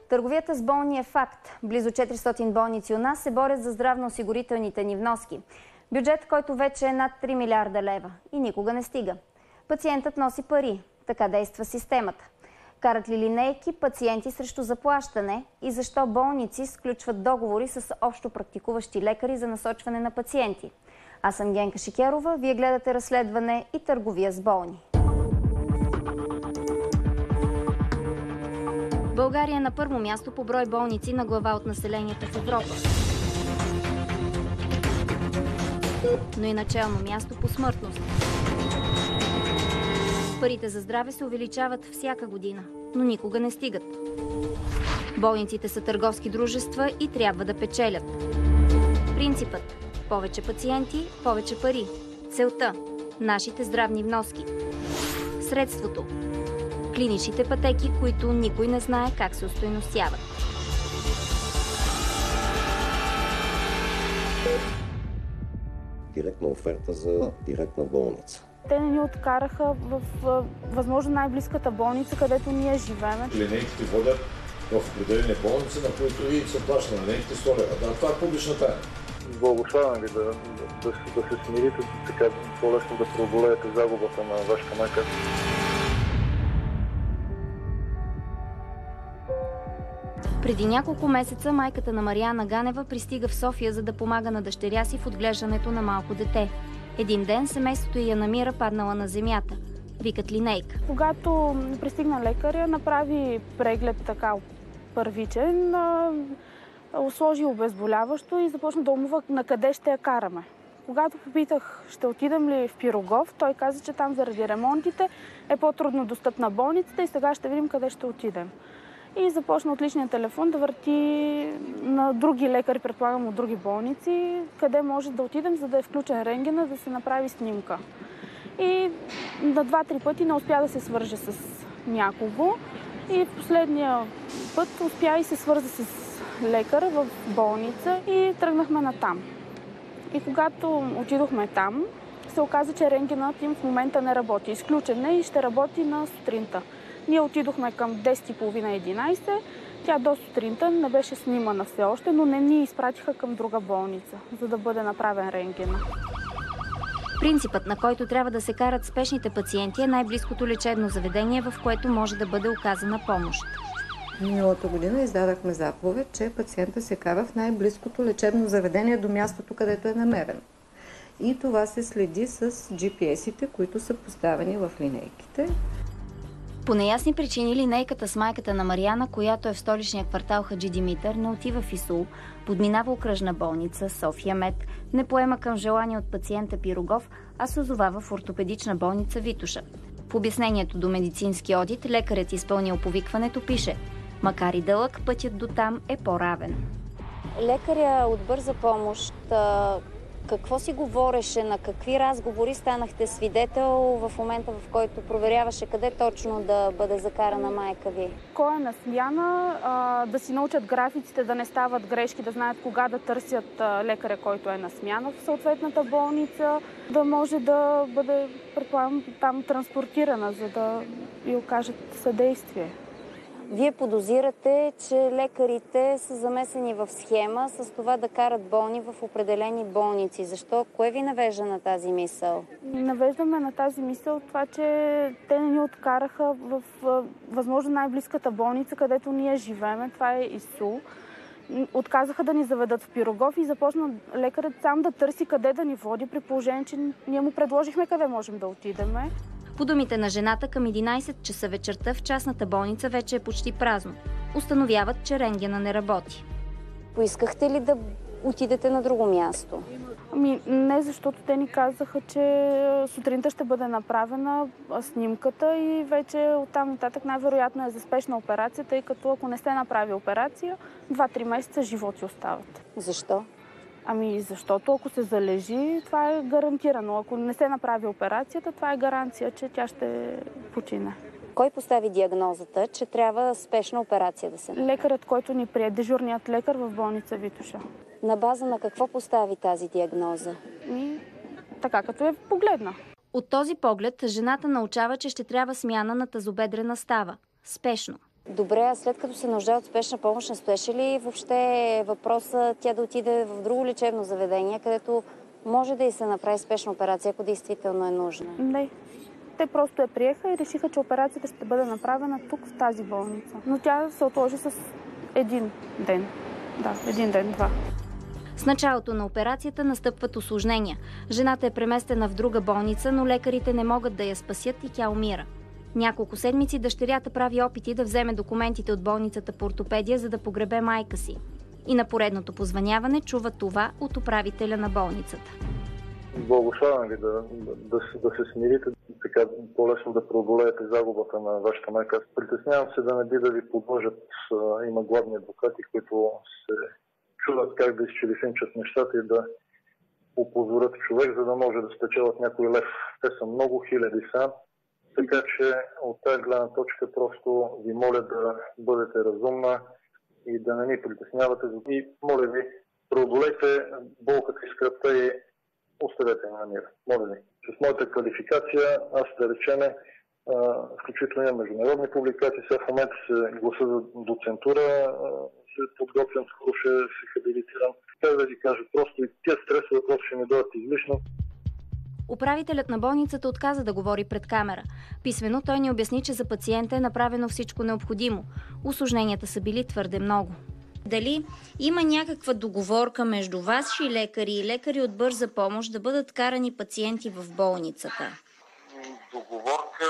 Търговията с болни е факт. Близо 400 болници у нас се борят за здравноосигурителните ни вноски. Бюджет, който вече е над 3 милиарда лева и никога не стига. Пациентът носи пари. Така действа системата. Карат ли линейки пациенти срещу заплащане и защо болници сключват договори с общо практикуващи лекари за насочване на пациенти? Аз съм Генка Шикерова, вие гледате разследване и търговия с болни. България е на първо място по брой болници на глава от населението в Европа. Но и начално място по смъртност. Парите за здраве се увеличават всяка година, но никога не стигат. Болниците са търговски дружества и трябва да печелят. Принципът – повече пациенти, повече пари. Целта – нашите здравни вноски. Средството – клиничните пътеки, които никой не знае как се остойностяват. Директна оферта за директна болница. Те не ни откараха в възможно най-близката болница, където ние живеем. Линейките водят в определени болници, на които и се плаща на линейките 100 лева. Да, това е публична тайна. Благославям ви да се смирите, така по-лесно да преодолеете загубата на вашата майка. Преди няколко месеца майката на Мариана Ганева пристига в София, за да помага на дъщеря си в отглеждането на малко дете. Един ден семейството я намира паднала на земята. Викат линейка. Когато пристигна лекаря, направи преглед така първичен, сложи обезболяващо и започна да умува на къде ще я караме. Когато попитах, ще отидем ли в Пирогов, той каза, че там заради ремонтите е по-трудно достъпна болницата и сега ще видим къде ще отидем. И започна от личния телефон да върти на други лекари, предполагам от други болници, къде може да отидем, за да е включен рентгена, да се направи снимка. И на 2-3 пъти не успя да се свърже с някого. И в последния път успя и се свърза с лекар в болница и тръгнахме натам. И когато отидохме там, се оказа, че рентгенът им в момента не работи. Изключен е и ще работи на сутринта. Ние отидохме към 10:30-11. Тя до сутринта не беше снимана все още, но не ни изпратиха към друга болница, за да бъде направен рентген. Принципът, на който трябва да се карат спешните пациенти, е най-близкото лечебно заведение, в което може да бъде оказана помощ. Миналата година издадахме заповед, че пациента се кара в най-близкото лечебно заведение до мястото, където е намерен. И това се следи с GPS-ите, които са поставени в линейките. По неясни причини линейката с майката на Мариана, която е в столичния квартал Хаджи Димитър, не отива в ИСУЛ, подминава окръжна болница София Мед, не поема към желание от пациента Пирогов, а се озовава в ортопедична болница Витоша. В обяснението до медицински одит лекарят, изпълнил повикването, пише: макар и дълъг, пътят до там е по-равен. Лекаря от бърза помощ, какво си говореше, на какви разговори станахте свидетел в момента, в който проверяваше къде точно да бъде закарана майка ви? Кой е на смяна, да си научат графиците, да не стават грешки, да знаят кога да търсят лекаря, който е на смяна в съответната болница, да може да бъде, предполагам, там транспортирана, за да й окажат съдействие. Вие подозирате, че лекарите са замесени в схема с това да карат болни в определени болници. Защо? Кое ви навежда на тази мисъл? Навеждаме на тази мисъл това, че те не ни откараха в възможно най-близката болница, където ние живеем. Това е ИСУЛ. Отказаха да ни заведат в Пирогов и започна лекарят сам да търси къде да ни води, при положение, че ние му предложихме къде можем да отидем. По думите на жената, към 11 часа вечерта в частната болница вече е почти празно. Установяват, че рентгена не работи. Поискахте ли да отидете на друго място? Не, защото те ни казаха, че сутринта ще бъде направена снимката и вече оттам нататък най-вероятно е за спешна операция, тъй като ако не сте направи операция, 2-3 месеца животи остават. Защо? Защото ако се залежи, това е гарантирано. Ако не се направи операцията, това е гаранция, че тя ще почине. Кой постави диагнозата, че трябва спешна операция да се направи? Лекарят, който ни прие, дежурният лекар в болница Витоша. На база на какво постави тази диагноза? Така, като я погледна. От този поглед жената научава, че ще трябва смяна на тазобедрена става. Спешно. Добре, а след като се нуждае от спешна помощ, не стоеше ли въобще въпроса тя да отиде в друго лечебно заведение, където може да й се направи спешна операция, ако действително е нужна? Не. Те просто я приеха и решиха, че операцията ще бъде направена тук, в тази болница. Но тя се отложи с един ден. Да, един ден, два. С началото на операцията настъпват осложнения. Жената е преместена в друга болница, но лекарите не могат да я спасят и тя умира. Няколко седмици дъщерята прави опити да вземе документите от болницата по ортопедия, за да погребе майка си. И на поредното позвъняване чува това от управителя на болницата. Благославям ви да се смирите, така по-лесно да преодолеете загубата на вашата майка. Аз притеснявам се да не би да ви подложат, има главни адвокати, които се чудат как да изчелифинчат нещата и да опозорят човек, за да може да спечелят някой лев. Те са много хиляди са, така че от тази гледна точка просто ви моля да бъдете разумна и да не ни притеснявате. И моля ви, преодолейте болката и скръбта и оставете на мир. Моля ви. С моята квалификация, аз да речеме, включително имам международни публикации, сега в момента се гласа за доцентура, се подготвям, скоро ще се хабилитирам. Така да ви кажа, просто и тия стресове въпроси ще ми дойдат излишно. Управителят на болницата отказа да говори пред камера. Писмено той ни обясни, че за пациента е направено всичко необходимо. Усложненията са били твърде много. Дали има някаква договорка между ваши лекари и лекари от бърза помощ да бъдат карани пациенти в болницата? Договорка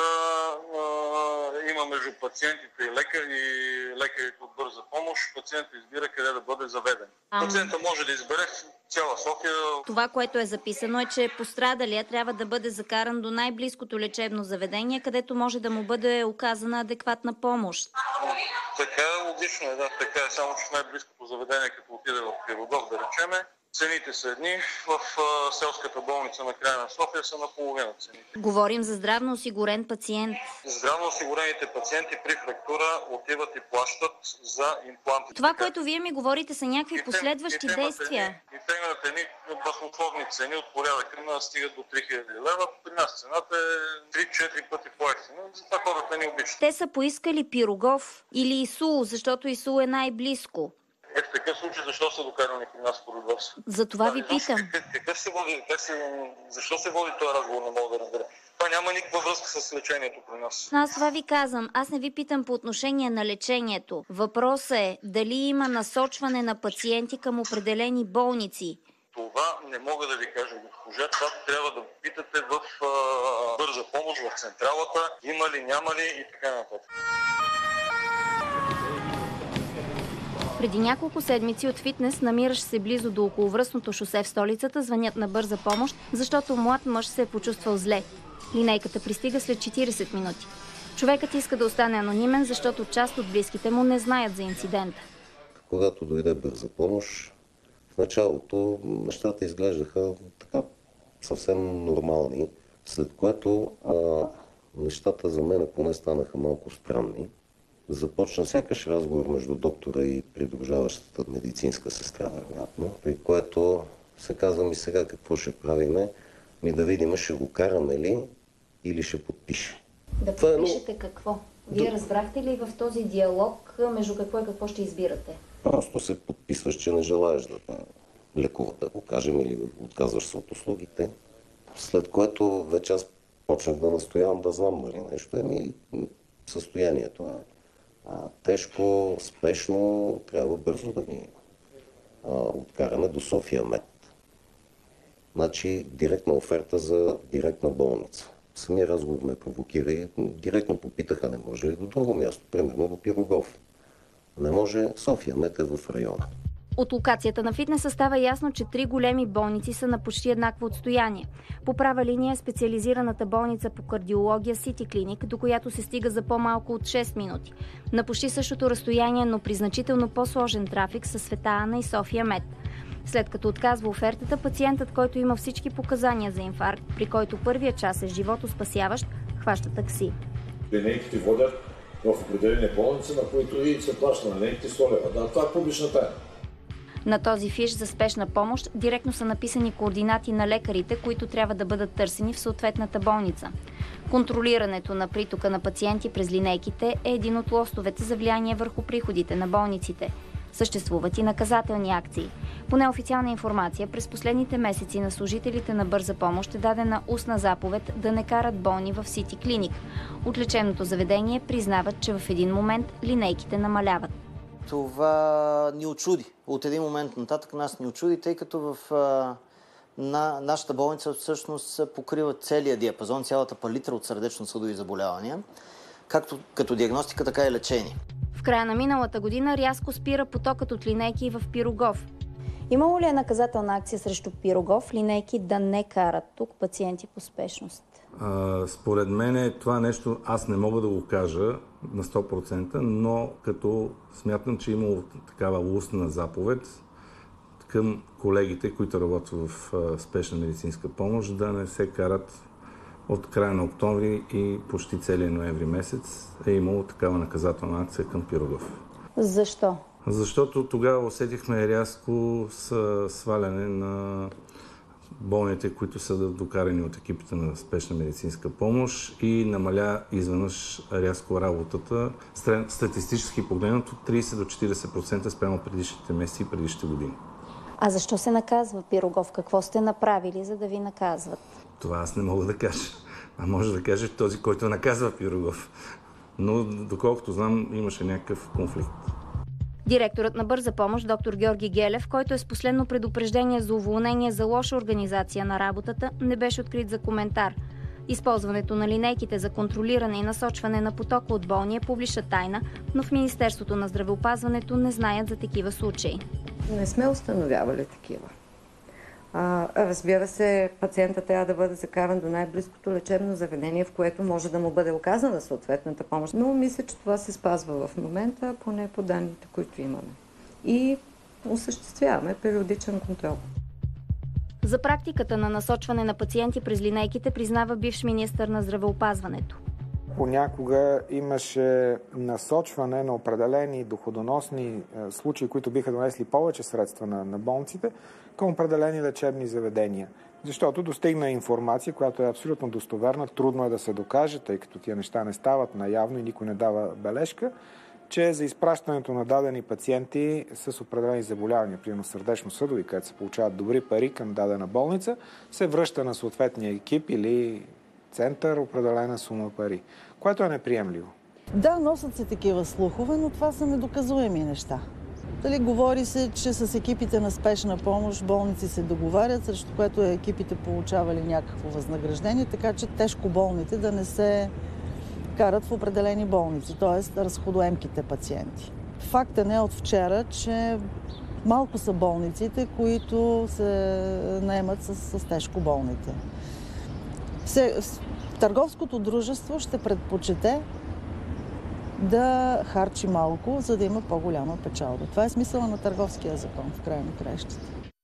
има между пациентите и лекарите от бърза помощ. Пациентът избира къде да бъде заведен. Пациентът може да избере цяла София. Това, което е записано, е, че пострадалия трябва да бъде закаран до най-близкото лечебно заведение, където може да му бъде оказана адекватна помощ. Така е, логично е, да, така е, само че най-близкото заведение, като отиде в Пирогов, да речеме, цените са едни, в селската болница на края на София са наполовина цените. Говорим за здравно осигурен пациент. Здравно осигурените пациенти при фрактура отиват и плащат за импланти. Това, което вие ми говорите, са някакви последващи действия. И те имат едни баснословни цени от порядъка на стигат до 3000 лева. При нас цената е 3-4 пъти по-евтина. Затова хората ни обичат. Те са поискали Пирогов или ИСУ, защото ИСУ е най-близко. В такъв случай, защо са докарани при нас според вас? За това ви питам. Защо се води този разговор, не мога да разбера. Това няма никаква връзка с лечението при нас. Аз това ви казвам. Аз не ви питам по отношение на лечението. Въпросът е дали има насочване на пациенти към определени болници. Това не мога да ви кажа, госпожа. Това трябва да питате в бърза помощ, в централата. Има ли, няма ли и така нататък. Преди няколко седмици от фитнес, намиращ се близо до околовръстното шосе в столицата, звънят на бърза помощ, защото млад мъж се е почувствал зле. Линейката пристига след 40 минути. Човекът иска да остане анонимен, защото част от близките му не знаят за инцидента. Когато дойде бърза помощ, в началото нещата изглеждаха така съвсем нормални, след което нещата за мен поне станаха малко странни. Започна сякаш разговор между доктора и придружаващата медицинска сестра, вероятно, при което се казвам и сега какво ще правиме, да видим, ще го караме ли или ще подпише. Да подпишете какво? Вие разбрахте ли в този диалог между какво и какво ще избирате? Просто се подписваш, че не желаеш да лекува, да го кажем, или отказваш се от услугите. След което вече аз почнах да настоявам да знам, нали, нещо е състоянието. Тежко, спешно, трябва бързо да ни откараме до София Мед. Значи директна оферта за директна болница. Самия разговор ме провокира и директно попитаха, не може ли до друго място, примерно до Пирогов. Не може, София Мед е в района. От локацията на фитнеса става ясно, че 3 големи болници са на почти еднакво отстояние. По права линия е специализираната болница по кардиология Сити Клиник, до която се стига за по-малко от 6 минути. На почти същото разстояние, но при значително по-сложен трафик са Света Ана и София Мед. След като отказва офертата, пациентът, който има всички показания за инфаркт, при който първия час е животоспасяващ, хваща такси. Линейките водят в определени болници, на които и се плаща на линейките 100 лева. Да, това е публична тайна. На този фиш за спешна помощ директно са написани координати на лекарите, които трябва да бъдат търсени в съответната болница. Контролирането на притока на пациенти през линейките е един от лостовете за влияние върху приходите на болниците. Съществуват и наказателни акции. По неофициална информация, през последните месеци на служителите на Бърза помощ е дадена устна заповед да не карат болни в Сити Клиник. От лечебното заведение признават, че в един момент линейките намаляват. Това ни очуди. От един момент нататък нас ни очуди, тъй като в нашата болница всъщност покрива целият диапазон, цялата палитра от сърдечно-съдови заболявания, както като диагностика, така и лечение. В края на миналата година рязко спира потокът от линейки в Пирогов. Имало ли е наказателна акция срещу Пирогов линейки да не карат тук пациенти по спешност? Според мен това нещо аз не мога да го кажа на 100%, но като смятам, че имало такава устна заповед към колегите, които работят в спешна медицинска помощ, да не се карат от края на октомври и почти целия ноември месец е имало такава наказателна акция към Пирогов. Защо? Защото тогава усетихме рязко сваляне на болните, които са докарани от екипите на спешна медицинска помощ и намаля изведнъж рязко работата. Статистически погледнато 30 до 40% спрямо предишните месеци и предишните години. А защо се наказва Пирогов? Какво сте направили, за да ви наказват? Това аз не мога да кажа. А може да каже този, който наказва Пирогов. Но доколкото знам, имаше някакъв конфликт. Директорът на Бърза помощ, доктор Георги Гелев, който е с последно предупреждение за уволнение за лоша организация на работата, не беше открит за коментар. Използването на линейките за контролиране и насочване на потока от болни е публична тайна, но в Министерството на здравеопазването не знаят за такива случаи. Не сме установявали такива. Разбира се, пациентът трябва да бъде закаран до най-близкото лечебно заведение, в което може да му бъде оказана съответната помощ. Но мисля, че това се спазва в момента, поне по данните, които имаме. И осъществяваме периодичен контрол. За практиката на насочване на пациенти през линейките признава бивш министър на здравеопазването. Понякога имаше насочване на определени доходоносни случаи, които биха донесли повече средства на болниците, към определени лечебни заведения. Защото достигна информация, която е абсолютно достоверна, трудно е да се докаже, тъй като тия неща не стават наявно и никой не дава бележка, че за изпращането на дадени пациенти с определени заболявания, примерно сърдечно-съдови, където се получават добри пари към дадена болница, се връща на съответния екип или център определена сума пари, което е неприемливо. Да, носят се такива слухове, но това са недоказуеми неща. Дали говори се, че с екипите на спешна помощ болници се договарят, срещу което екипите получавали някакво възнаграждение, така че тежко болните да не се карат в определени болници, т.е. разходоемките пациенти. Фактът не е от вчера, че малко са болниците, които се наемат с тежко болните. Търговското дружество ще предпочете да харчи малко, за да има по-голяма печалба. Това е смисъла на търговския закон, в края на краищата.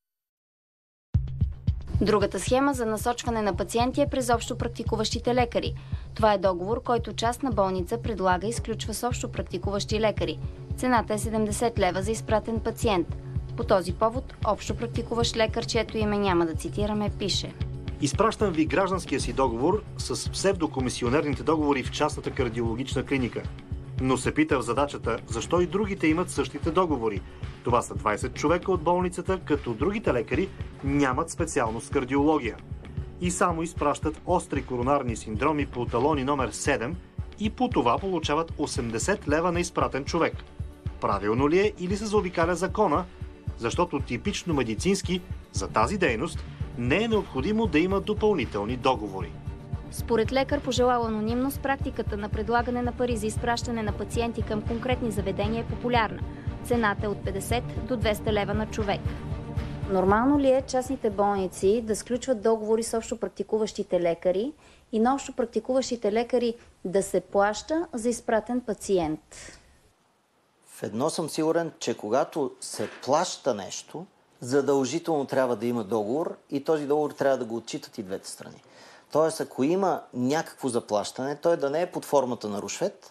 Другата схема за насочване на пациенти е през общо практикуващите лекари. Това е договор, който частна болница предлага и сключва с общо практикуващи лекари. Цената е 70 лева за изпратен пациент. По този повод, общо практикуващ лекар, чието име няма да цитираме, пише: изпращам ви гражданския си договор с псевдокомисионерните договори в частната кардиологична клиника. Но се пита в задачата, защо и другите имат същите договори. Това са 20 човека от болницата, като другите лекари нямат специалност кардиология. И само изпращат остри коронарни синдроми по талони номер 7 и по това получават 80 лева на изпратен човек. Правилно ли е или се заобикаля закона? Защото типично медицински за тази дейност не е необходимо да има допълнителни договори. Според лекар, пожелал анонимност, практиката на предлагане на пари за изпращане на пациенти към конкретни заведения е популярна. Цената е от 50 до 200 лева на човек. Нормално ли е частните болници да сключват договори с общо практикуващите лекари и на общо практикуващите лекари да се плаща за изпратен пациент? В едно съм сигурен, че когато се плаща нещо, задължително трябва да има договор и този договор трябва да го отчитат и двете страни. Тоест, ако има някакво заплащане, той да не е под формата на рушвет,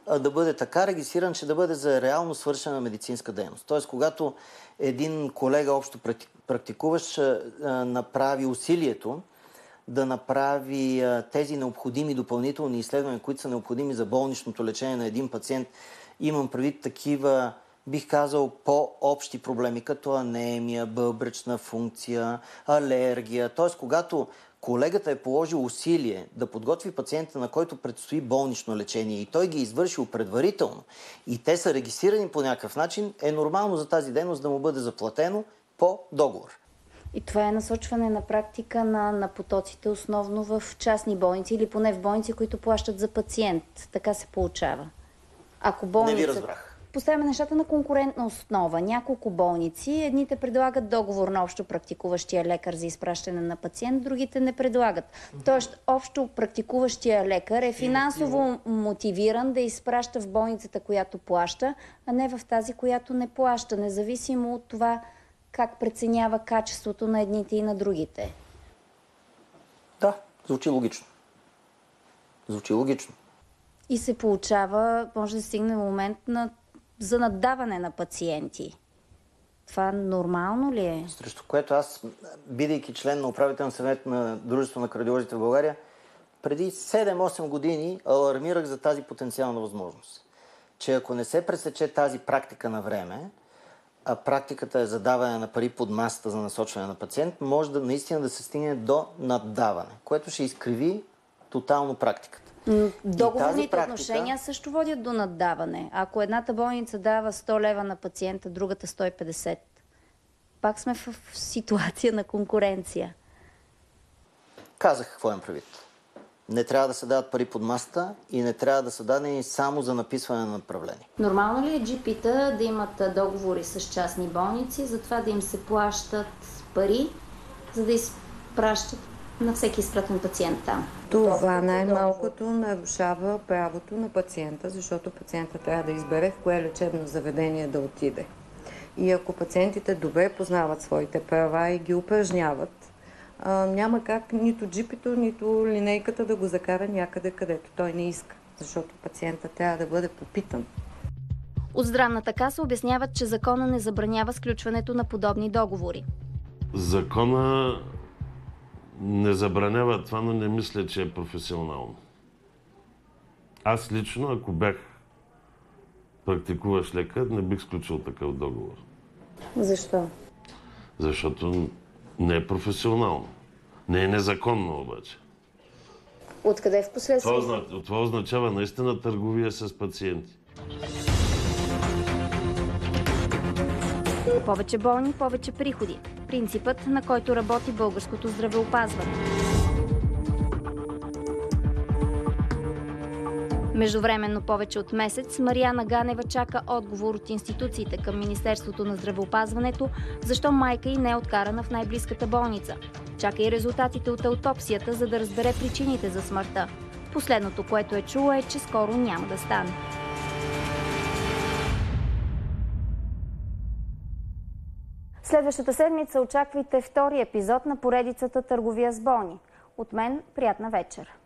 да бъде така регистриран, че да бъде за реално свършена медицинска дейност. Тоест, когато един колега общо практикуващ направи усилието да направи тези необходими допълнителни изследвания, които са необходими за болничното лечение на един пациент, имам предвид такива, бих казал, по-общи проблеми, като анемия, бъбречна функция, алергия. Тоест, когато колегата е положил усилие да подготви пациента, на който предстои болнично лечение и той ги е извършил предварително и те са регистрирани по някакъв начин, е нормално за тази дейност да му бъде заплатено по договор. И това е насочване на практика на потоците основно в частни болници или поне в болници, които плащат за пациент. Така се получава. Ако болница... Не ви разбрах. Поставяме нещата на конкурентна основа. Няколко болници, едните предлагат договор на общо практикуващия лекар за изпращане на пациент, другите не предлагат. Тоест, общо практикуващия лекар е финансово мотивиран да изпраща в болницата, която плаща, а не в тази, която не плаща, независимо от това как преценява качеството на едните и на другите. Да, звучи логично. Звучи логично. И се получава, може да стигне момент за наддаване на пациенти. Това нормално ли е? Срещу което аз, бидейки член на управителен съвет на Дружество на кардиолозите в България, преди 7-8 години алармирах за тази потенциална възможност. Че ако не се пресече тази практика на време, а практиката е задаване на пари под масата за насочване на пациент, може да наистина да се стигне до наддаване, което ще изкриви тотално практиката. Договорните отношения също водят до наддаване. Ако едната болница дава 100 лева на пациента, другата 150, пак сме в ситуация на конкуренция. Казах какво имам предвид. Не трябва да се дават пари под масата и не трябва да са дадени само за написване на направление. Нормално ли е GP-та да имат договори с частни болници, за това да им се плащат пари, за да изпращат на всеки изпратен пациент там? Това най-малкото нарушава правото на пациента, защото пациента трябва да избере в кое лечебно заведение да отиде. И ако пациентите добре познават своите права и ги упражняват, няма как нито джипито, нито линейката да го закара някъде, където той не иска, защото пациента трябва да бъде попитан. От Здравната каса обясняват, че закона не забранява сключването на подобни договори. Закона не забранява това, но не мисля, че е професионално. Аз лично, ако бях практикуващ лекар, не бих сключил такъв договор. Защо? Защото не е професионално. Не е незаконно обаче. Откъде в последствие? Това означава наистина търговия с пациенти. Повече болни, повече приходи. Принципът, на който работи българското здравеопазване. Междувременно повече от месец Мариана Ганева чака отговор от институциите към Министерството на здравеопазването, защо майка й не е откарана в най-близката болница. Чака и резултатите от аутопсията, за да разбере причините за смъртта. Последното, което е чула, е, че скоро няма да стане. Следващата седмица очаквайте втори епизод на поредицата Търговия с болни. От мен приятна вечер!